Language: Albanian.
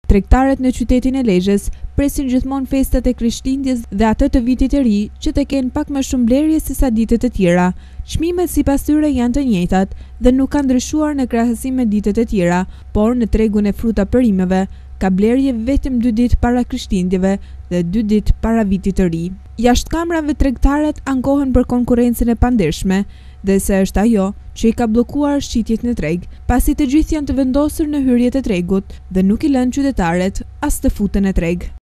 Tregtarët në qytetin e Lezhës presin gjithmonë festat e Krishtlindjes dhe atë të Vitit të Ri që të kenë pak më shumë blerje se sa ditët e tjera. Çmimet sipas tyre janë të njëjtat dhe nuk kanë ndryshuar në krahasim me ditët e tjera, por në tregun e fruta perimeve ka blerje vetëm 2 ditë para Krishtlindjeve dhe 2 ditë para Vitit të Ri. Jashtëkamrave tregtarët ankohen për konkurrencën e pandershme, dhe se është ajo që i ka bllokuar shqitjet në treg, pasi të gjithë janë të vendosur në hyrjet e tregut dhe nuk i lënë qytetarët as të futen në treg.